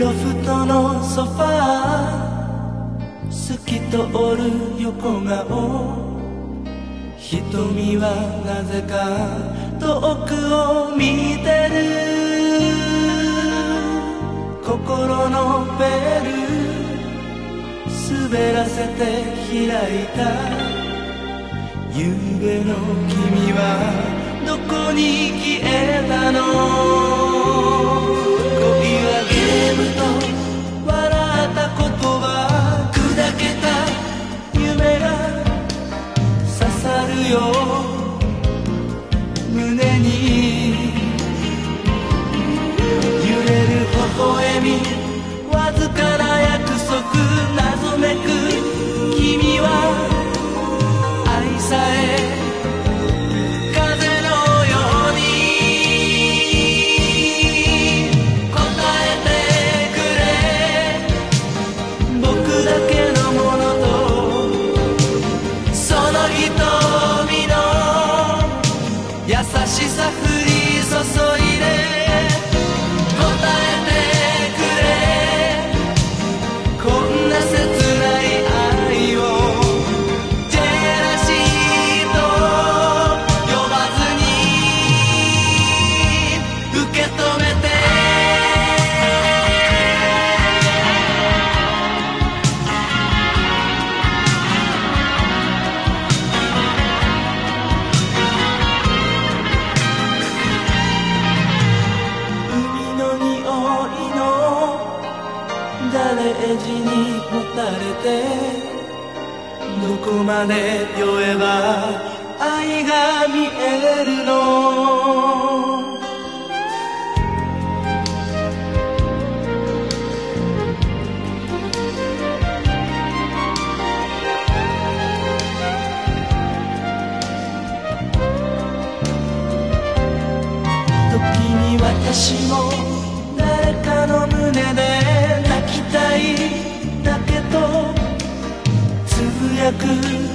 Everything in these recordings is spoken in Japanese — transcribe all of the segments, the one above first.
ロフトのソファー透き通る横顔、瞳はなぜか遠くを見てる。心のベル滑らせて開いた。夕べの君はどこに消えたの。恋はゲームと笑った言葉、砕けた夢が刺さるよ胸に。揺れる微笑み、わずかな約束、謎めく君は愛さえ優しさ降り注いで答えてくれ。こんな切ない愛をジェラシーと呼ばずに受け止めて。ガレージにもたれて、どこまで酔えば愛が見えるの。時に私も誰かの胸で泣きたいだけとつぶやく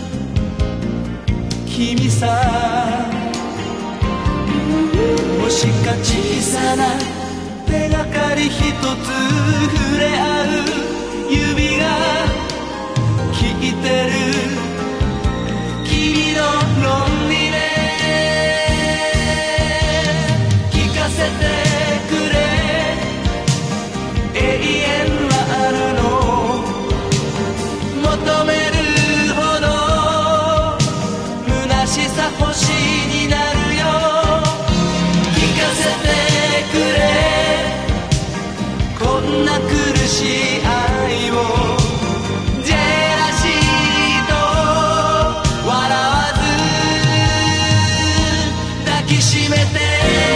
君さ。もしか小さな手がかり一つ触れ合う指が聞いてる君の論理で聞かせてくれ。永遠はあるの。求めるほど虚しさ星になるよ。聞かせてくれ。こんな苦しい愛をジェラシーと笑わず抱きしめて。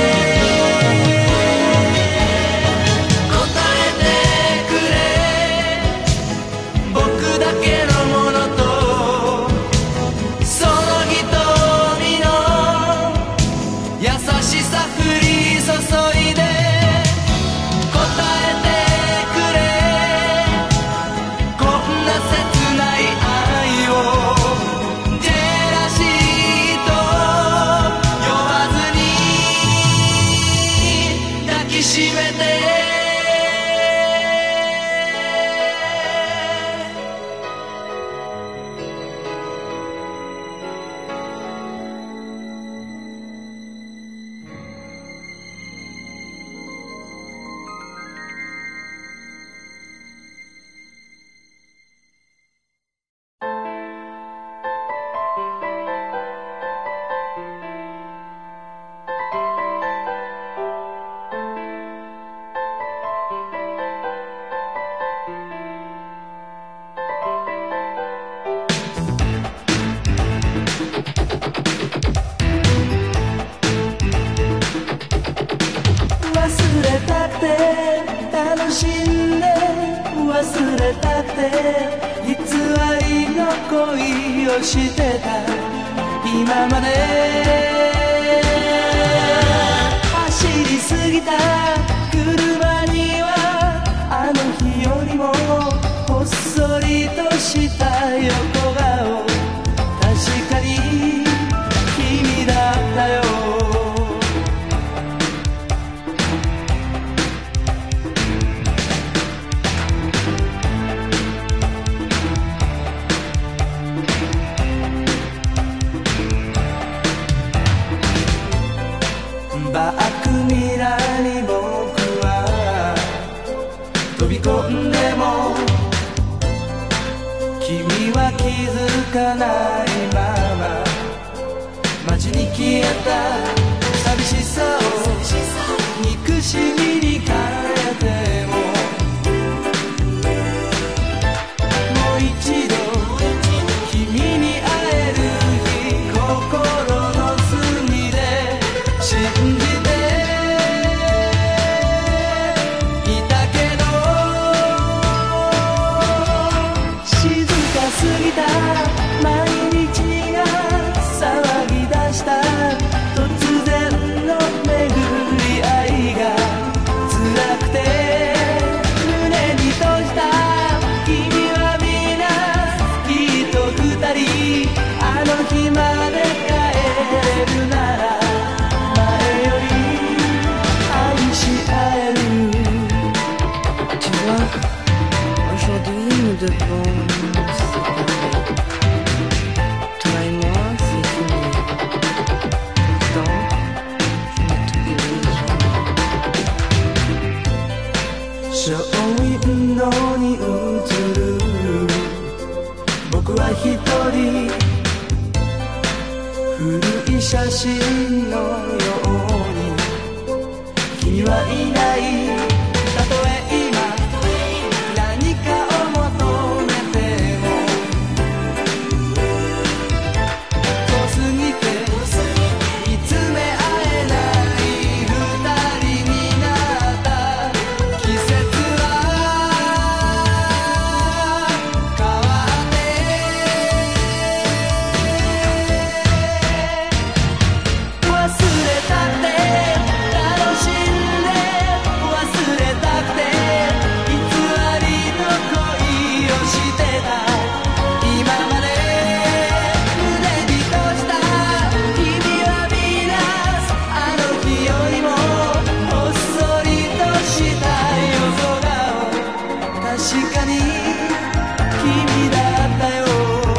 楽しんで忘れたって偽りの恋をしてた今まで。走り過ぎた車にはあの日よりもほっそりとした横顔、確かに君だったよ。 飛び込んでも君は気づかないまま街に消えた寂しさを憎しみに変えてももう一度君に会える日心の隅で信じていたけど静かすぎた毎日が騒ぎ出した突然の巡り合いが辛くて胸に閉じた君は皆きっと二人あの日まで帰れるなら前より愛し合える Tu vois, aujourd'hui nous devons nous séparer. Toi et moi, c'est fini. Pourtant, je ne t'oublierai jamais. ショーウィンドウに映る僕は一人古い写真のように君はいないたとえ今何かを求めても遠すぎて見つめ合えない二人になった季節は変わって忘れたって楽しんで忘れたくて偽りの恋をしてた今まで胸に閉じた君は皆あの日よりもほっそりとした夜空を確かに君だったよ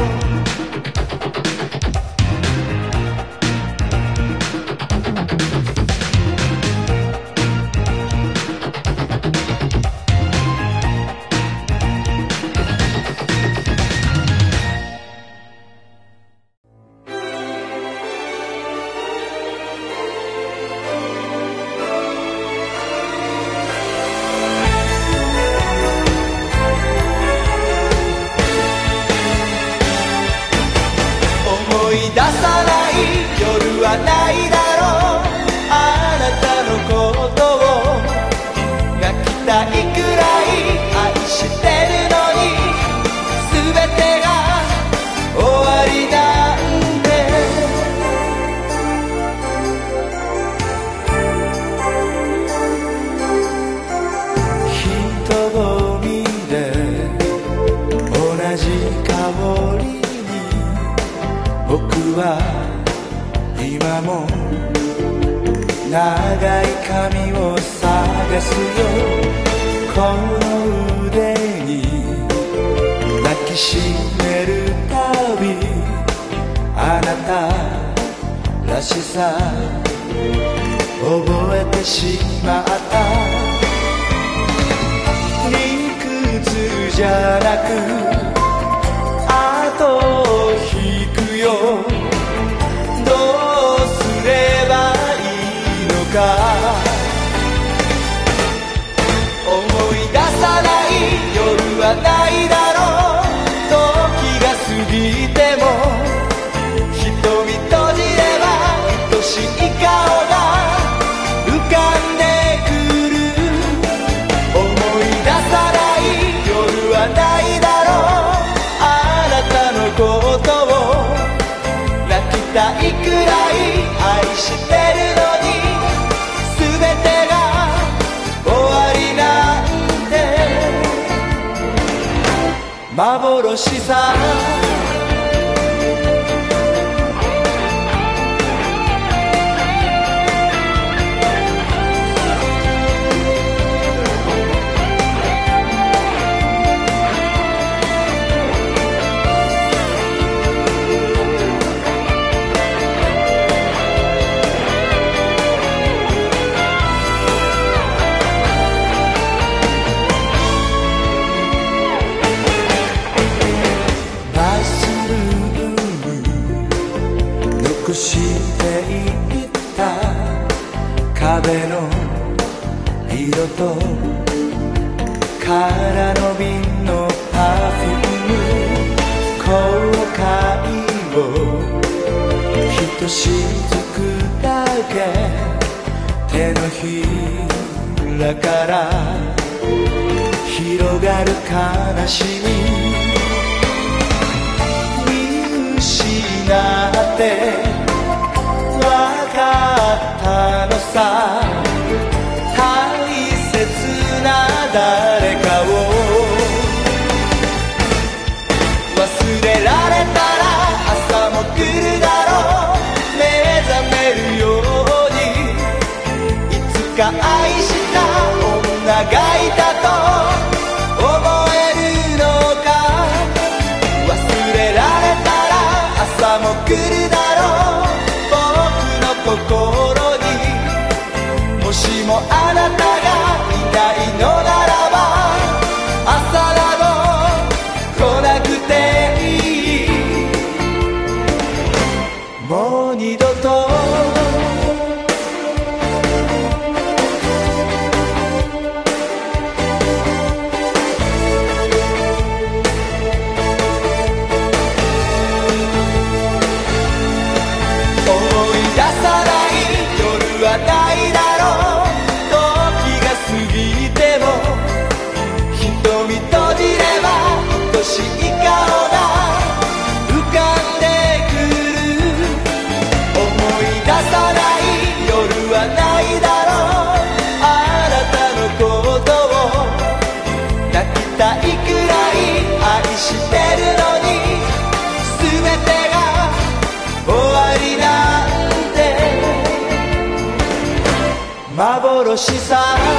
思い出さない夜はないだろうあなたのことを泣きたいくらい愛してるのに全てが終わりなんて人混みで同じ香りに僕は今も長い髪を探すよこの腕に抱きしめるたびあなたらしさ覚えてしまった理屈じゃなく後を引くよどうすればいいのか思い出さない夜はないだろう時が過ぎても瞳閉じれば愛しい顔が浮かんでくる思い出さない夜はないだろうあなたのことを泣きたいくらい愛してるのに全てが終わりなんて幻さ空の瓶のパフューム後悔をひとしずくだけ手のひらから広がる悲しみ見失って分かったのさ大切な誰かを忘れられたら朝も来るだろう目覚めるようにいつか愛した女がいたと覚えるのか忘れられたら朝も来るだろう僕の心にもしもあなたがいないのならば朝など来なくていいもう二度とないだろう時が過ぎても瞳閉じれば愛しい顔が浮かんでくる思い出さない夜はないだろうあなたのことを泣きたいくらい愛してるのに全てが終わりなんて幻さ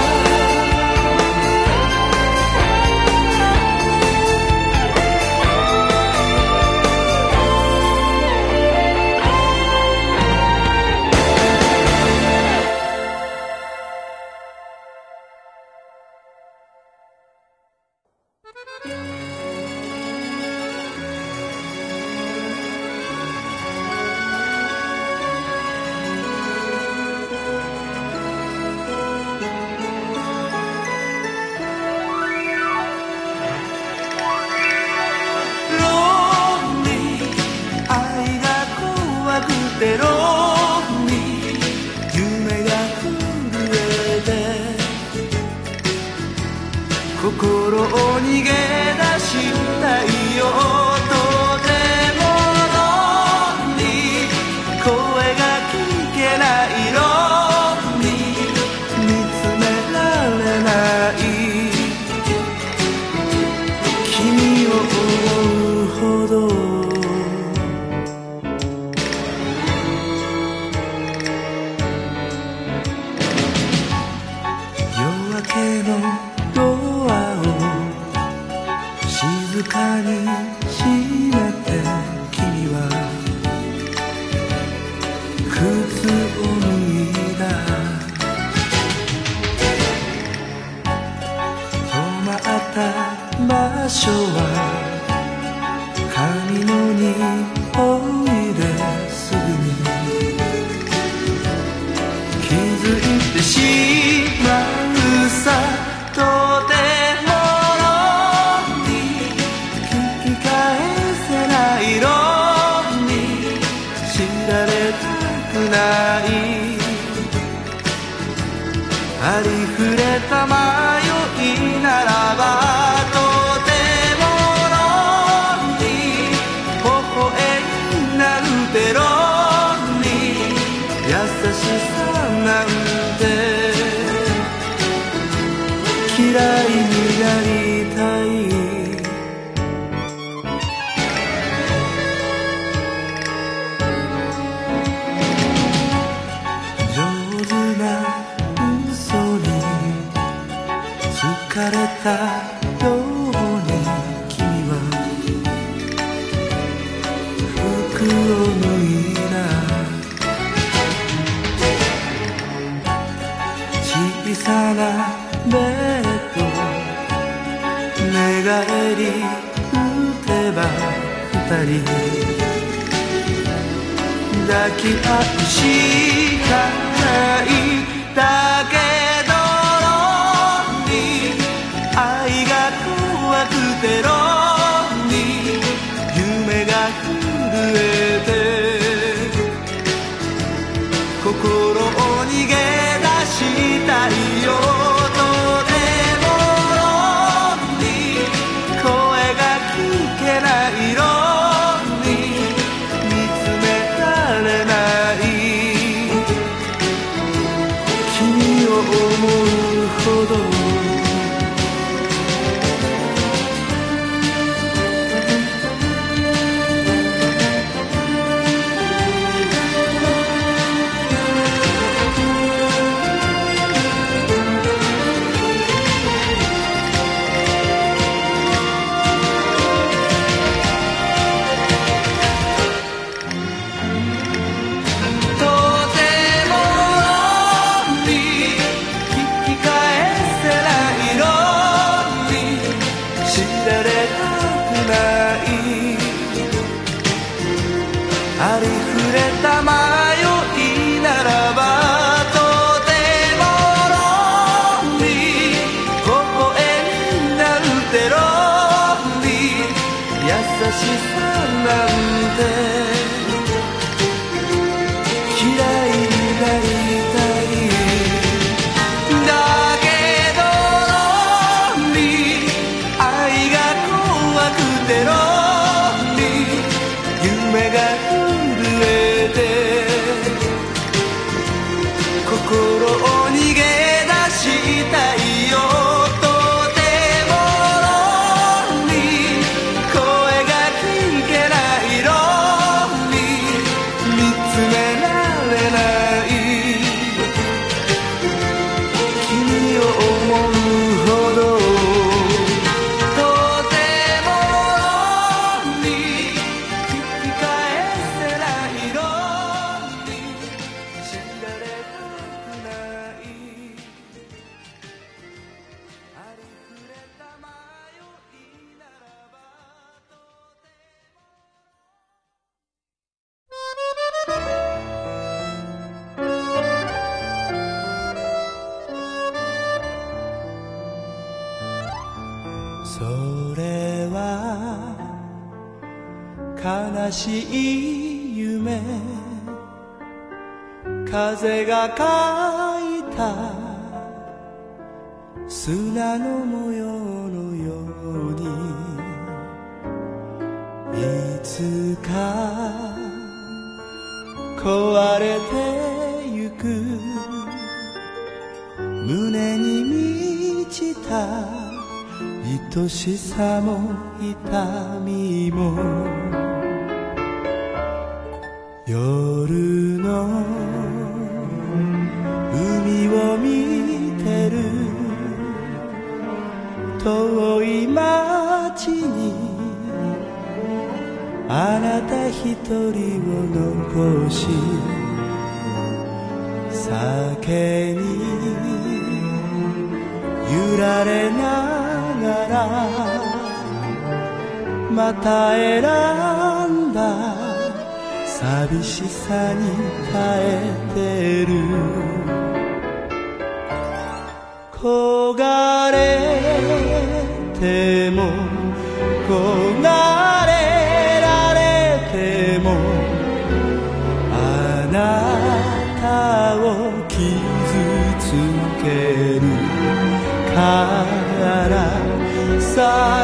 ロンに夢が震えて心を逃げ出したいよとてもロンに声が聞けないロンに見つめられない君を思うほどドアを静かに閉めて君は靴を脱いだ止まった場所は髪の匂いですぐに気づいてしまうさとてもロンに聞き返せないロンに知られたくないありふれた迷いならばとてもロンに微笑んなんてロンに優しさなんて嫌いになりたい上手な嘘に疲れたように君は服を脱いだ小さなベッド寝返り打てば二人抱き合うしかないだけどロンに愛がテロに夢が震えて心を逃げ出したいよとてもに声が聞けないのに見つめられない君を思うほどありふれた迷いならばとてもロンリー微笑になるてロンリー優しさなんて嫌いになりたいだけどロンリー愛が怖くてロンリー夢が心を逃げ出したいよとてもロンリー声が聞けないロンリー見つめられない君を思うほどとてもロンリー聞き返せないロンリー知られたそれは悲しい夢風が描いた砂の模様のようにいつか壊れてゆく胸に満ちた愛しさも痛みも夜の海を見てる遠い街にあなた一人を残し酒に揺られながらまた選んだ寂しさに耐えてる焦がれても焦がれられてもあなたを傷つけるから杯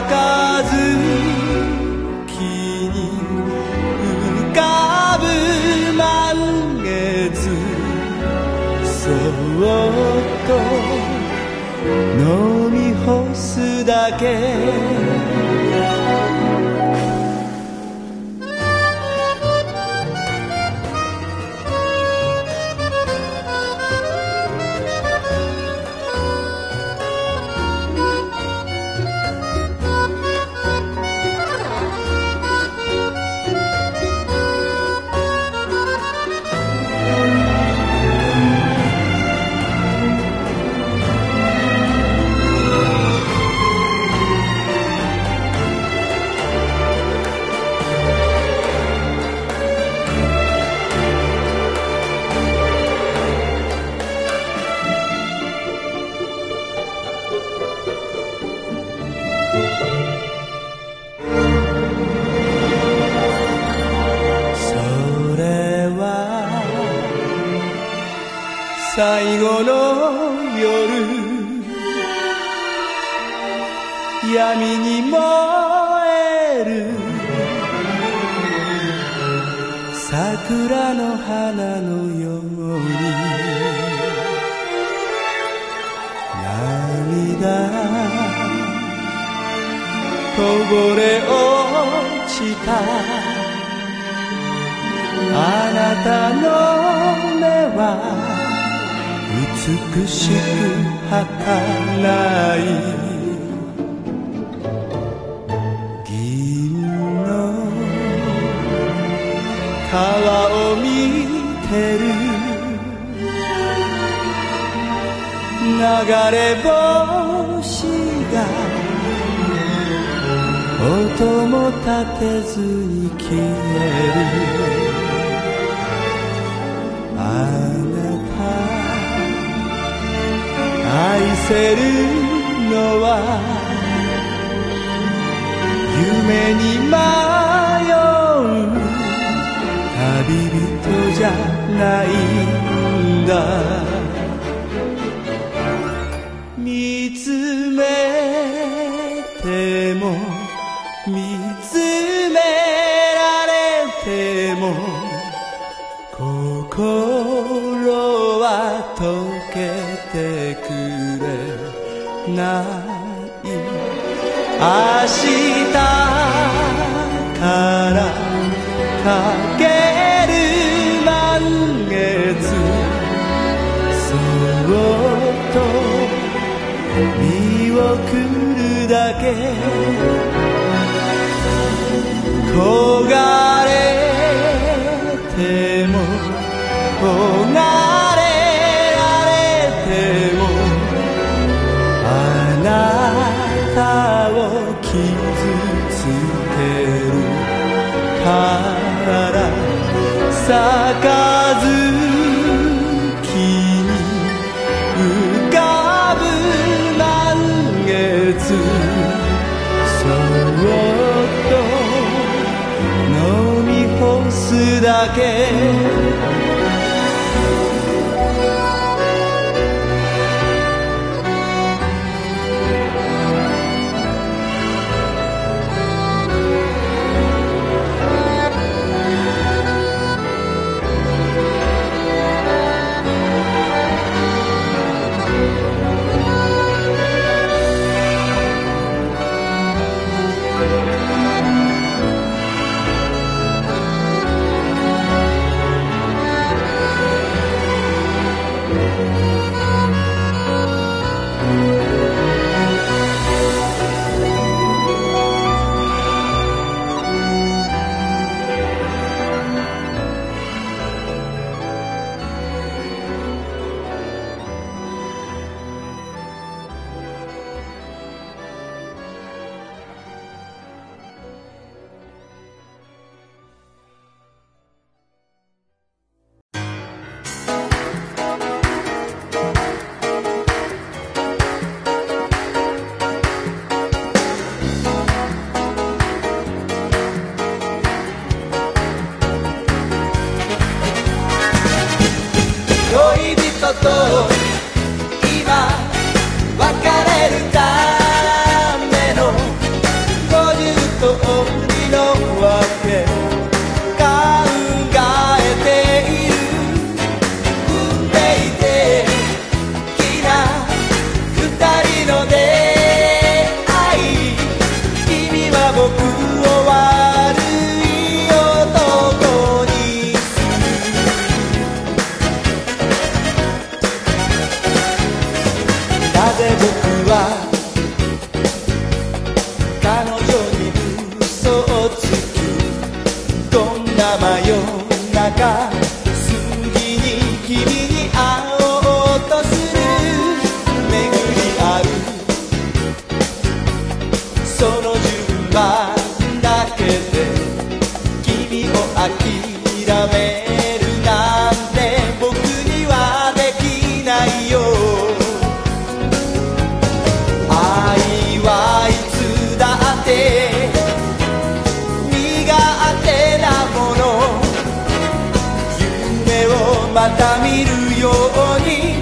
に浮かぶ満月そっと飲み干すだけ最後の夜闇に燃える桜の花のように涙こぼれ落ちたあなたの目は美しく儚い銀の川を見てる流れ星が音も立てずに消えるあなた愛せるのは夢に迷う旅人じゃないんだ見つめても見つめられても心は溶けてくれない明日からかける満月そっと見送るだけ焦がれても焦がれられてもあなたを傷つけるから杯に浮かぶ満月そっと飲み干すだけ恋人と今別れるための50通りのわけ考えている運命的な二人の出会い君は僕を悪い男になぜ僕は彼女に嘘をつきこんな真夜中過ぎに君に会おうとする巡り合うその順番だけで君を諦めるなんて僕にはできないよ愛はいつだって苦手なもの夢をまた見るように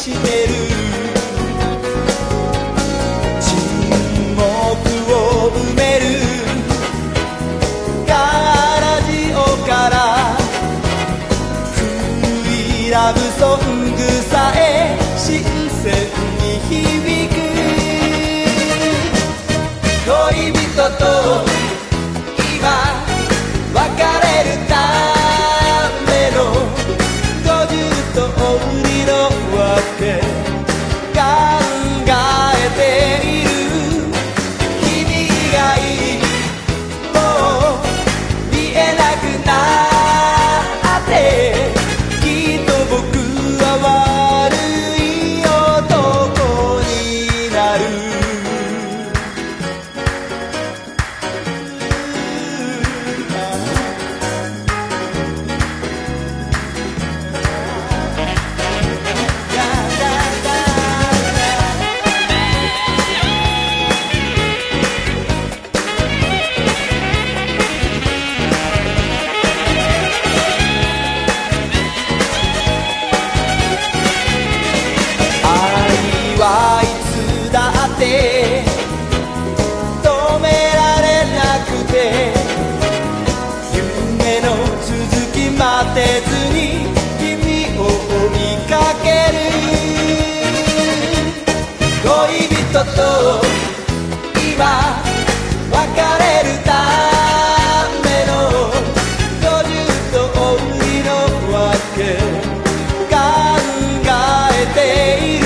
してる沈黙を埋めるガラジオから古いラブソングさえ新鮮に響く恋人と今別れるための50通りのわけ考えている君以外もう見えなくなってきっと僕は悪い男になるはいつだって止められなくて夢の続き待てずに君を追いかける恋人と今別れるための50通りのわけ考えている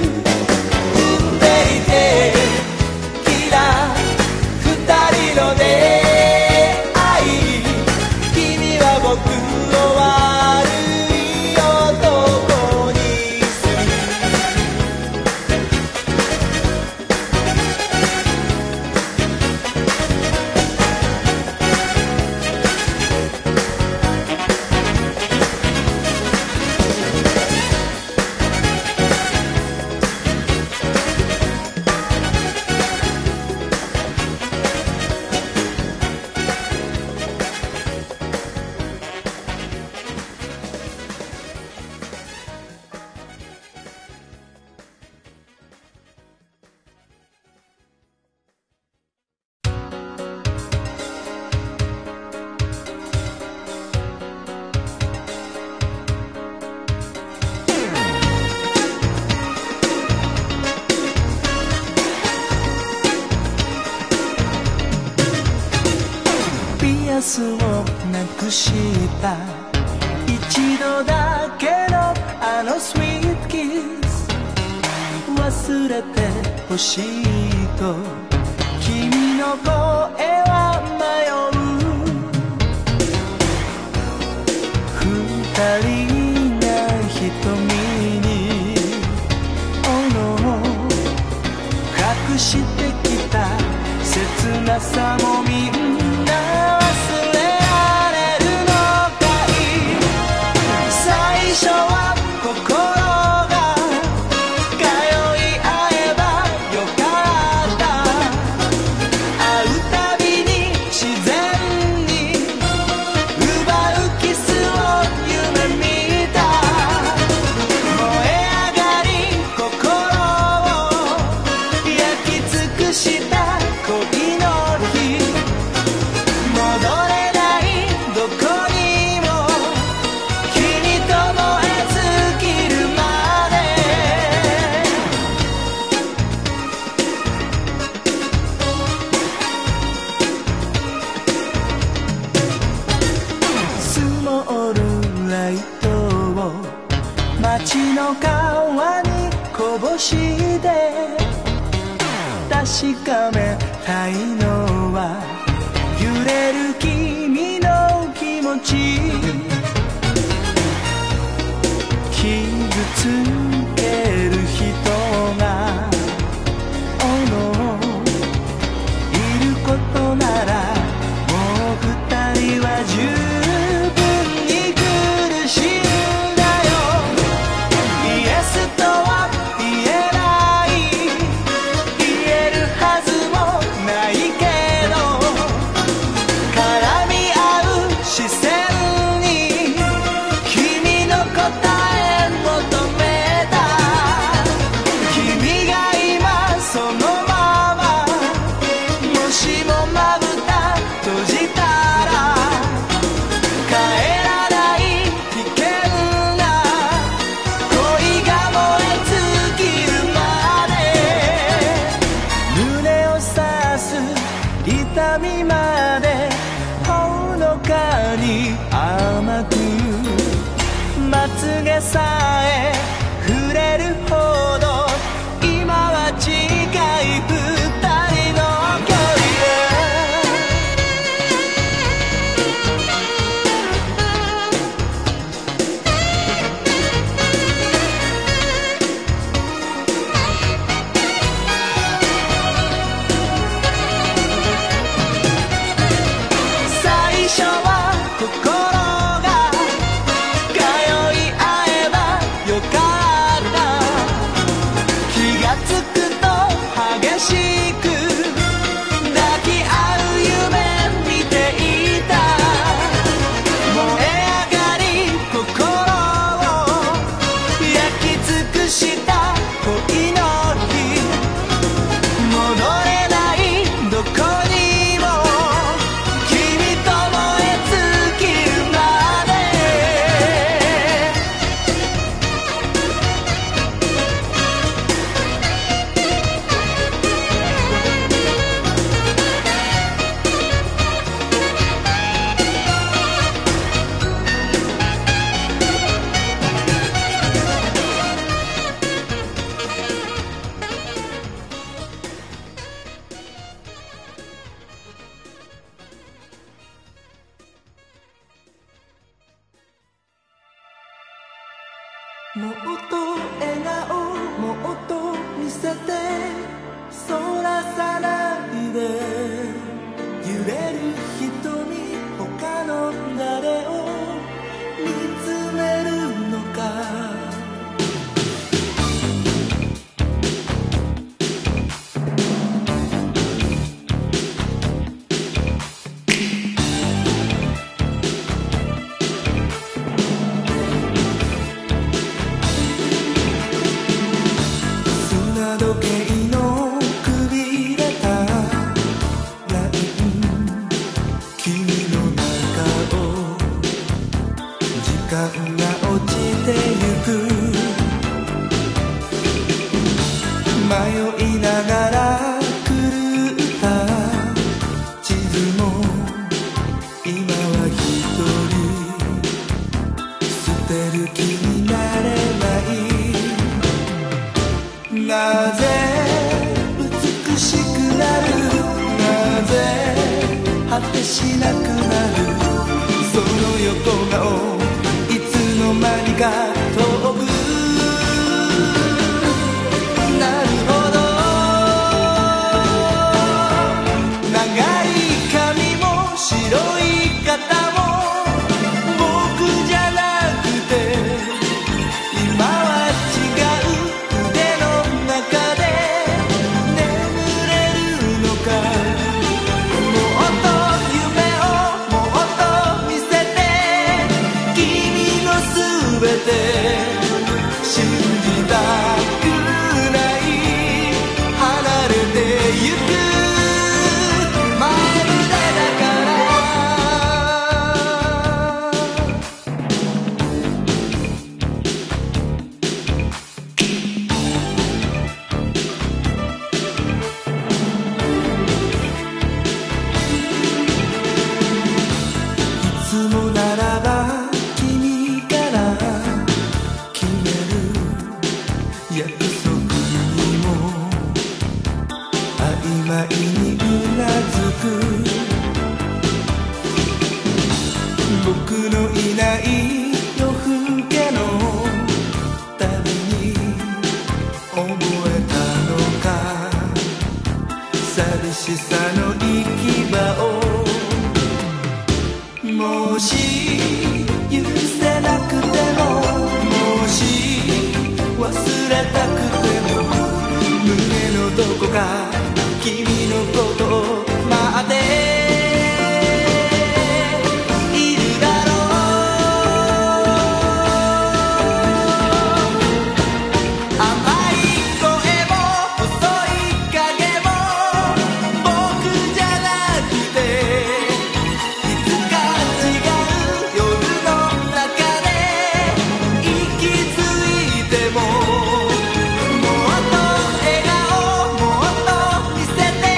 ピアスをなくした一度だけのあのスイートキス忘れてほしいと君の声は迷う二人が瞳に隠してきた切なさもみんな忘れられるのかい最初は心が通い合えばよかった会うたびに自然に奪うキスを夢見た燃え上がり心を焼き尽くした恋の日戻れないどこにも君と燃え尽きるまでスモールライトを街の川にこぼして確かめたいのは揺れる君の気持ち傷つける人がいることならもう二人は十分に苦しいんだよイエスとは言えない言えるはずもないけど絡み合う視線に君の答え求めたつげさえ触れるほど今は近い二人の距離最初は心が通い合えばよかった気がつくと激しく抱き合う夢見ていた燃え上がり心を焼き尽くした恋の日戻れないどこにも君と燃え尽きるまでもっと笑顔もっと見せてそらさないで揺れる瞳他の誰を見つめるのか砂時計のくびれたライン君の中を時間が落ちてゆく迷いながら狂った地図も今は一人捨てる気になれないなぜ美しくなるなぜ果てしなくなるその横顔いつの間にか遠くなるほど長い髪も白い肩も僕じゃなくて今は違う腕の中で眠れるのかもっと夢をもっと見せて君のすべて信じたくない離れてゆくまるでだからいつもならば君から決める約束にも曖昧にうなずく僕のいない夜更けのために覚えたのか寂しさの行き場をもし許せなくてももし忘れたくても胸のどこか君のことを待っているだろう甘い声も細い影も僕じゃなくていつか違う夜の中で息づいてももっと笑顔もっと見せて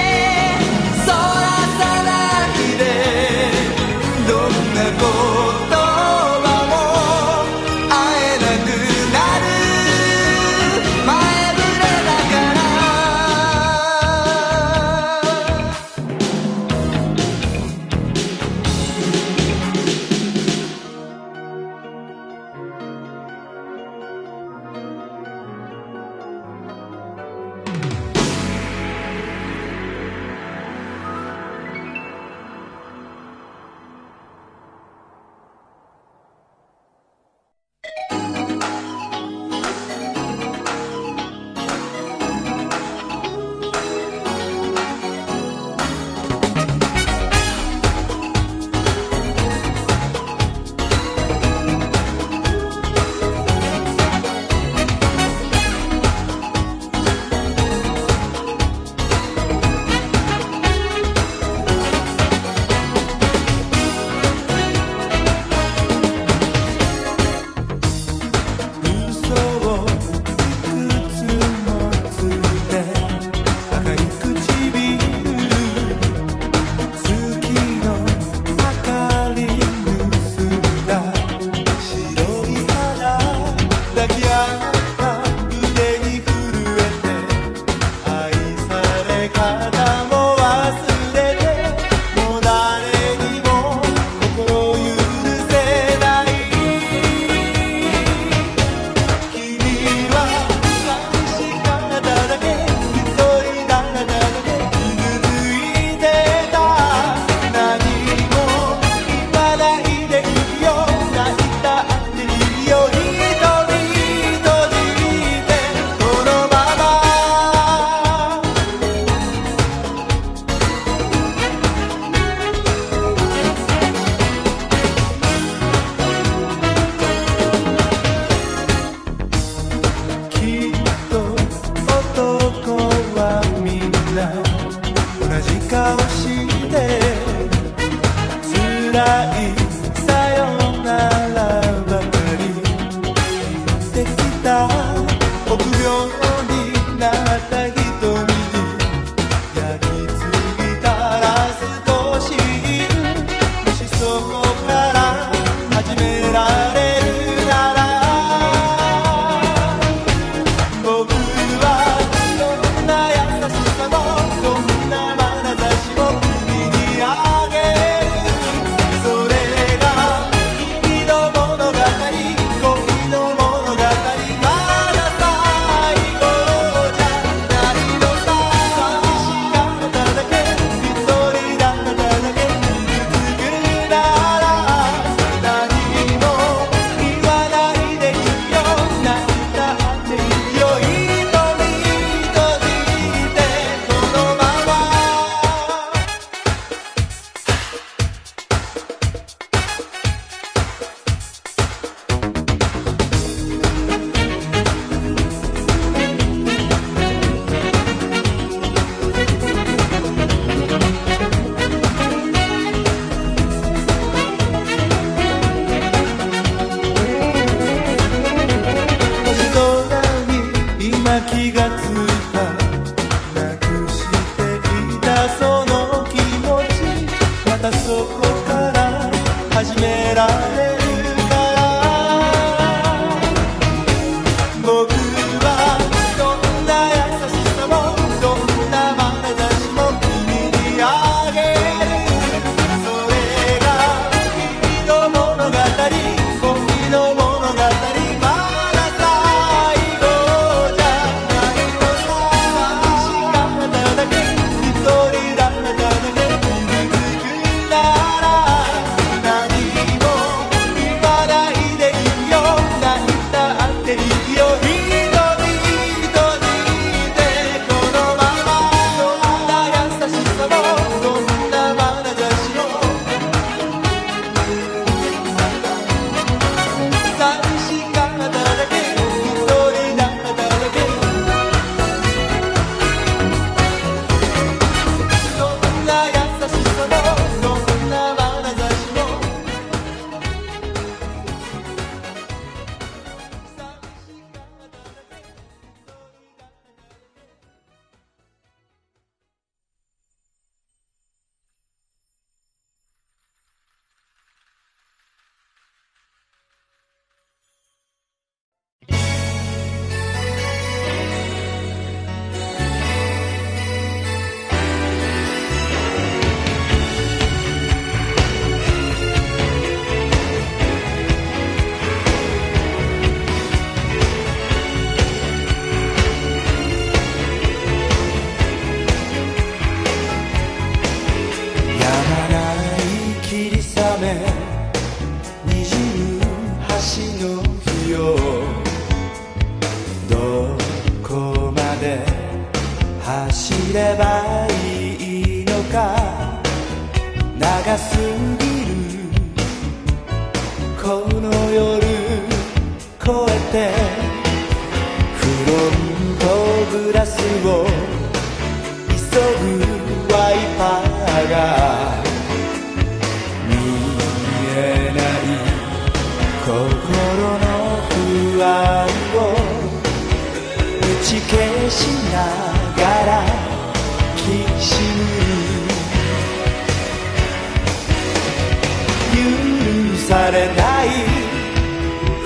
許されない二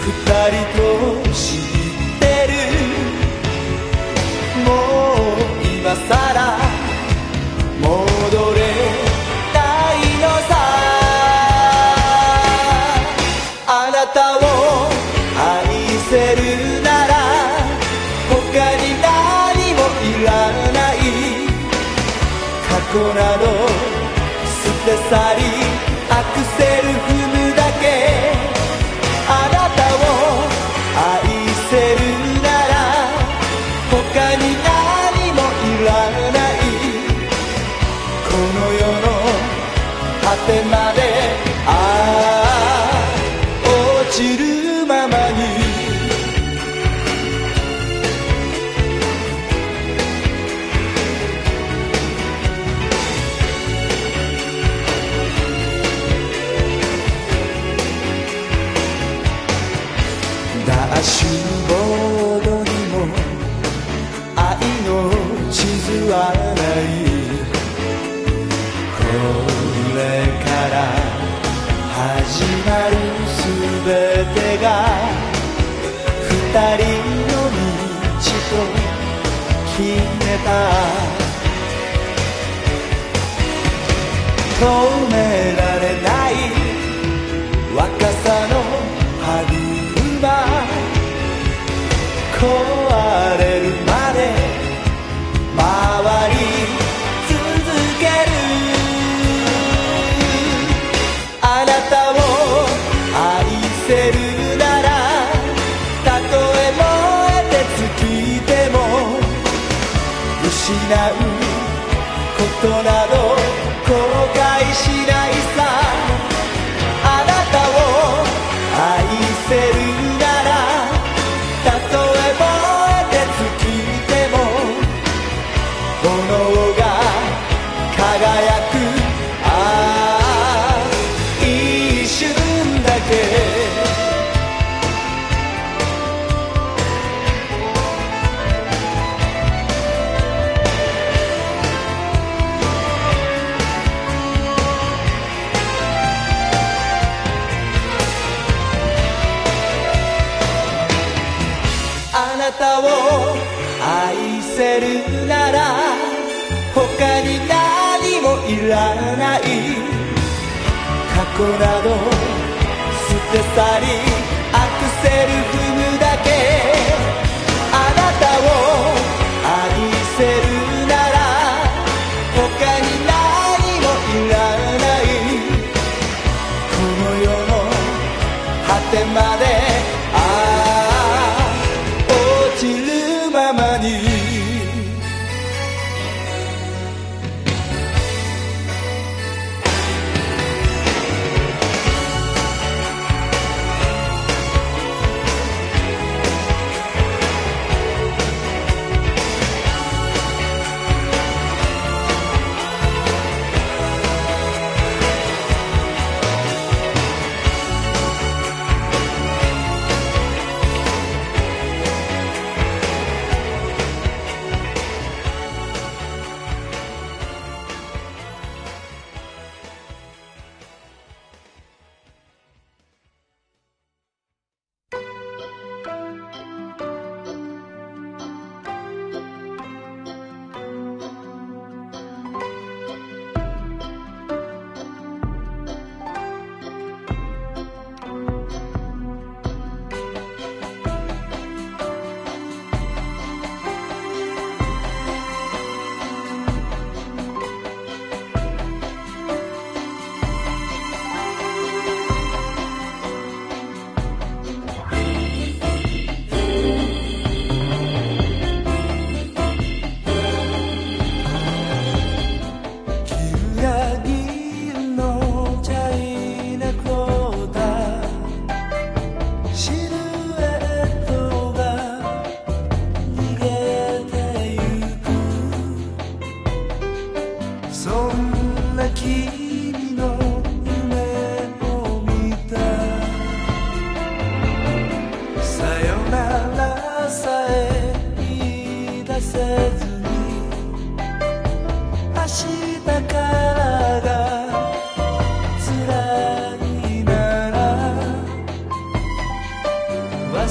りと知ってる。もう今さら戻れないのさ。あなたを愛せるなら他に何もいらない。過去など捨て去りアクセル踏むだけ。あなたを愛せるなら他に何もいらない。この世の果てまで落ちるままに。ダッシュボードにも愛の地図はない。これから始まるすべてが二人の道と決めた。止められない若さの歯車。壊れるまで回り続ける。あなたを愛せるならたとえ燃えて尽きても失うことなど後悔しないさ。あなたを愛せるならたとえ燃えて尽きても炎が輝く。一瞬だけ。あなたを愛せるなら他に何もいらない。過去など捨て去りアクセル踏むだけ。あなたを愛せるなら他に何もいらない。この世の果てまで落ちるままに。私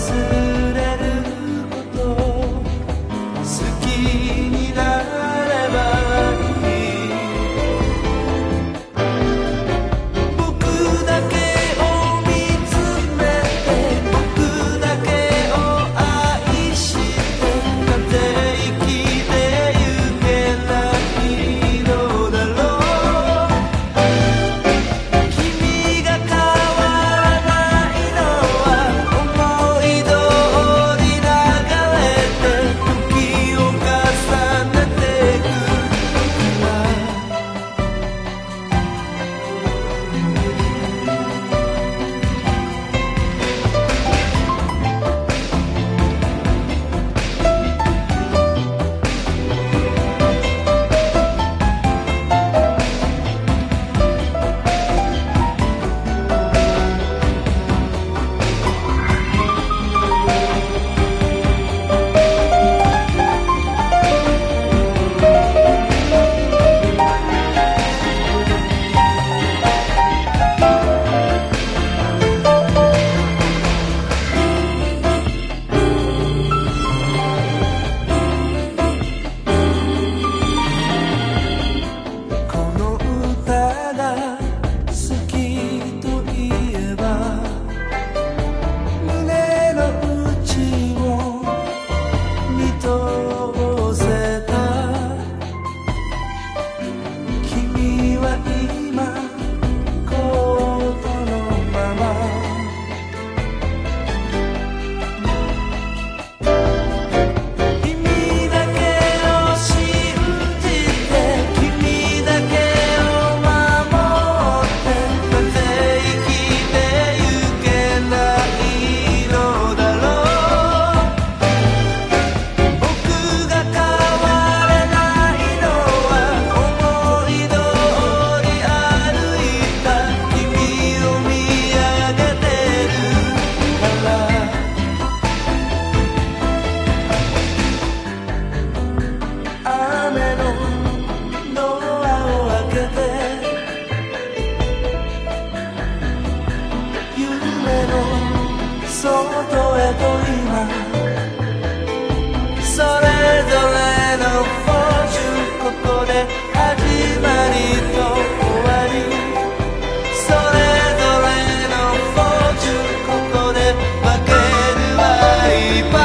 それぞれのフォーチュンここで始まりと終わりそれぞれのフォーチュンここで分けるはいっぱ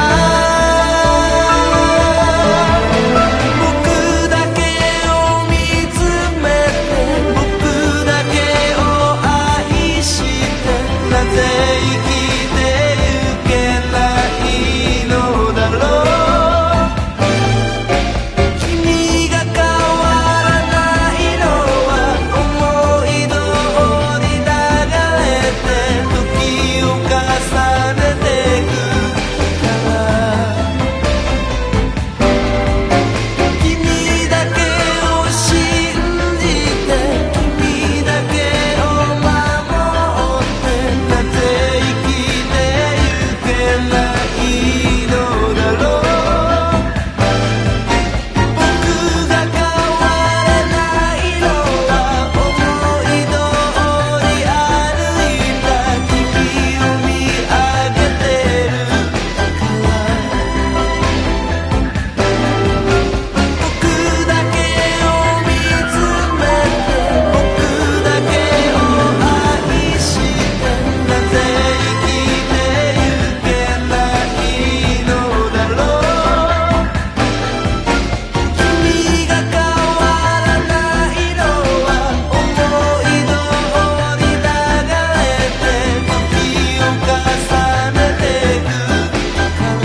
い僕だけを見つめて僕だけを愛してなぜ生きてゆけないのだろう君が変わらないのは思い通り流れて時を重ねてくから君だけを信じて君だけを守ってなぜ生きてゆけないのだろう僕が変わらないのは思い通り歩いた君を見上げてるから僕だけを見つめて僕だけを愛してなぜ生きてゆけないのだろう君が変わらないのは思い通り流れて時を重ねてくから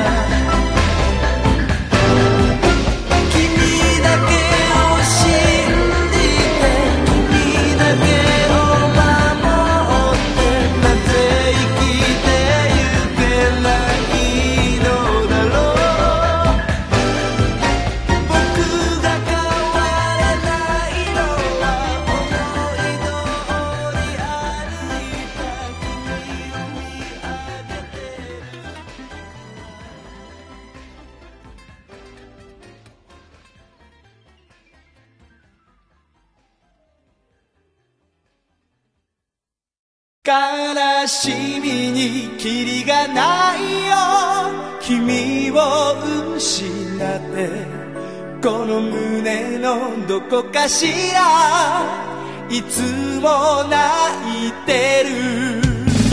君だけを信じて君だけを守ってなぜ生きてゆけないのだろう僕が変わらないのは思い通り歩いた君を見上げて悲しみにキリがないよ君を失ってこの胸のどこかしらいつも泣いてる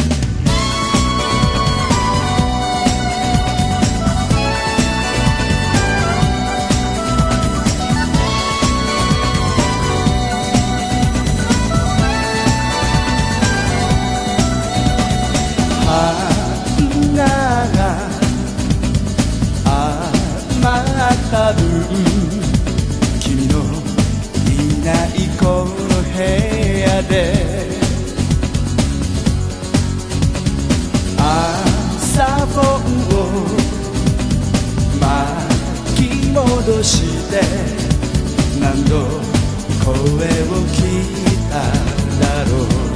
花が余った分君のいないこの部屋で朝フォンを巻き戻して何度声を聞いただろう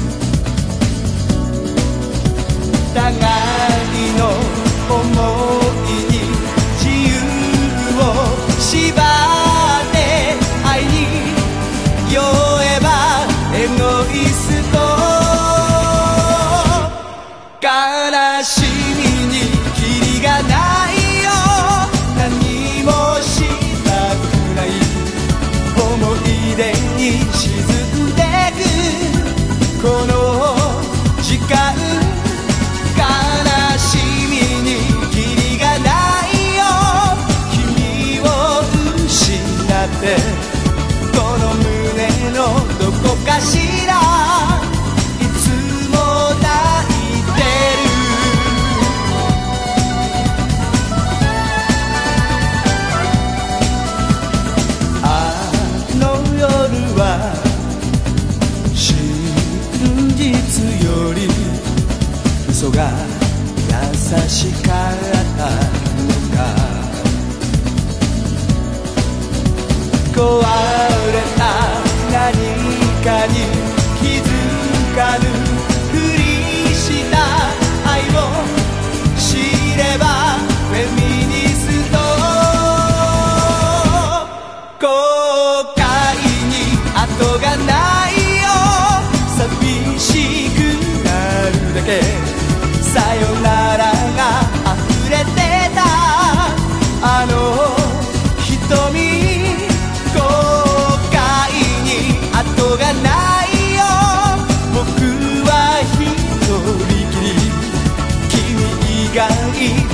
互いの想いに自由を縛って愛に酔えばエゴイスト悲しみにキリがないよ何もしたく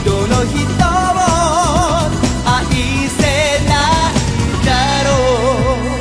どの人を愛せないだろう。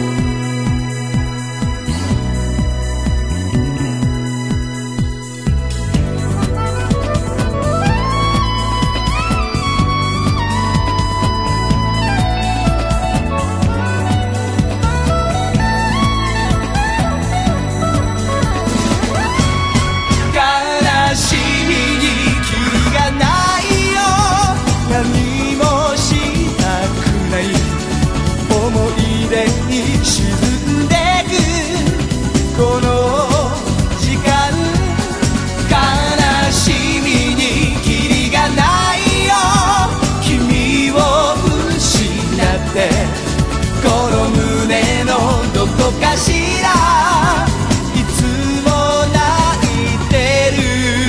悲しみにキリがないよ。何もしたくない。思い出に沈んでくこの時間。悲しみにキリがないよ。君を失ってこの胸のどこかしらいつも泣いてる。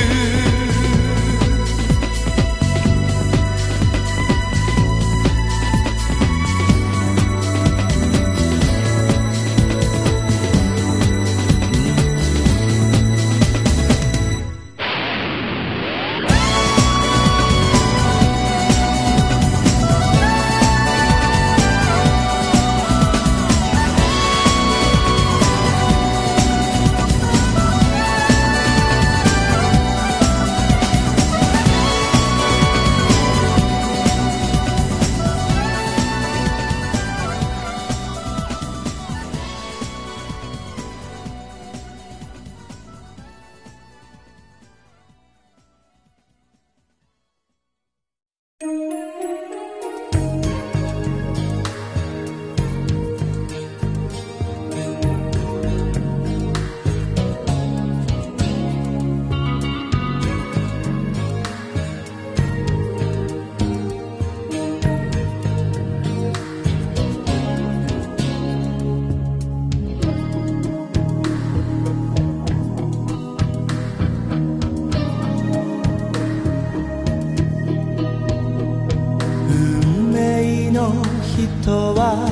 人は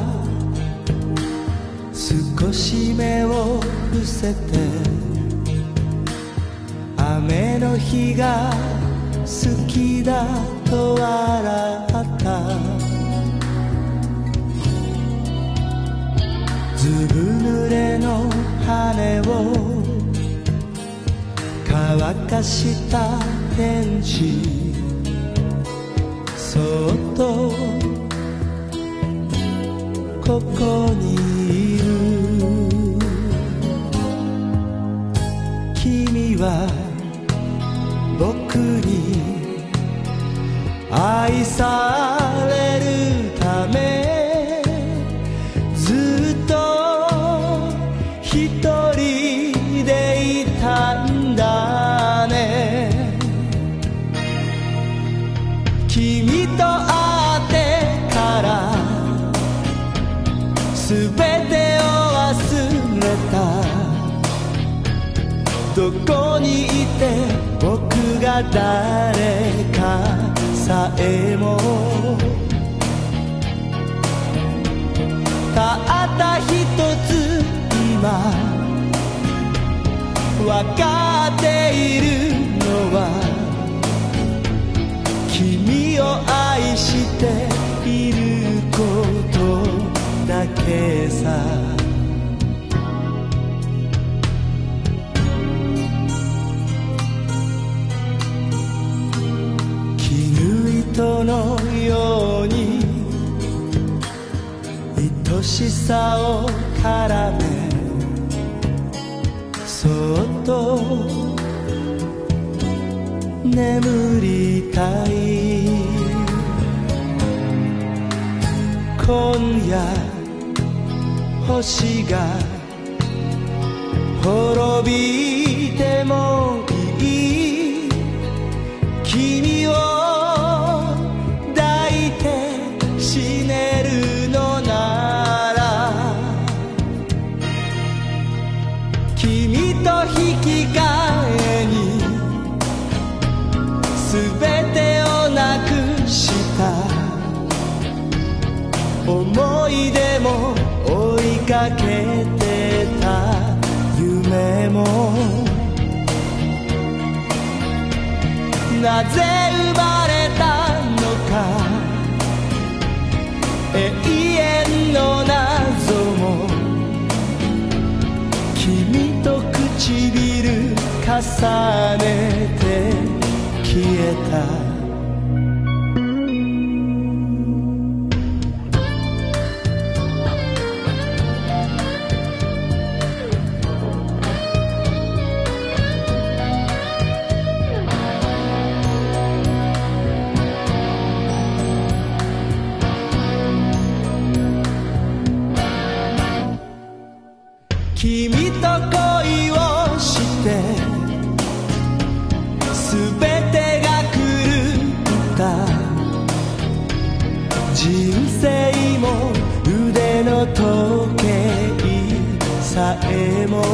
少し目を伏せて雨の日が好きだと笑った。ずぶ濡れの羽を乾かした天使そっとここにいる。君は僕に愛されるためずっと一人でいたんだね。君と会ってからすべてを忘れた。どこにいて僕が誰かさえもたった一つ今わかっているのは君を愛していることだけさ。絹糸のように愛しさを絡めそっと眠りたい。今夜星が滅びてもいい。君を抱いて死ねるのなら君と引き換えに全てをなくした思い出も追いかけてた夢もなぜ生まれ重ねて消えた君と恋をしてすべてが狂った人生も腕の時計さえも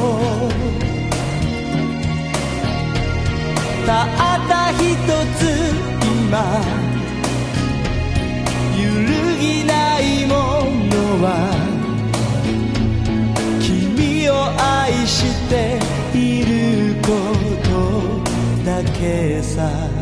たった一つ今揺るぎないものは愛していることだけさ